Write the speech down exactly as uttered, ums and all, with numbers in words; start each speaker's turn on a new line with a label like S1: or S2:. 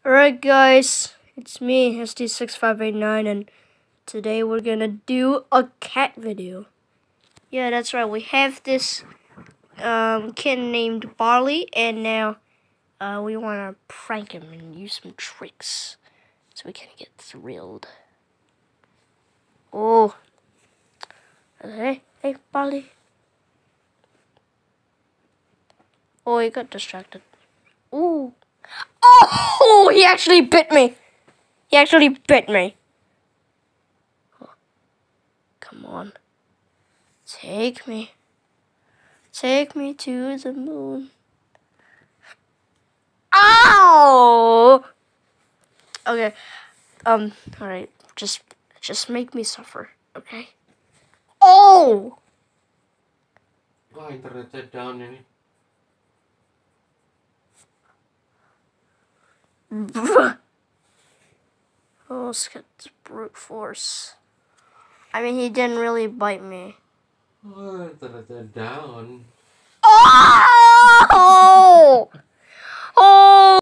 S1: Alright guys, it's me, S T six five eight nine, and today we're gonna do a cat video. Yeah, that's right, we have this um, kitten named Barley, and now uh, we wanna prank him and use some tricks so we can get thrilled. Oh, hey, hey Barley. Oh, he got distracted. Ooh. Oh, he actually bit me. He actually bit me. Oh, come on. Take me. Take me to the moon. Ow! Okay. Um, alright. Just just make me suffer, okay? Oh!
S2: Wah, internetnya down ini.
S1: Oh, it's brute force. I mean, he didn't really bite me.
S2: Oh, internetnya down.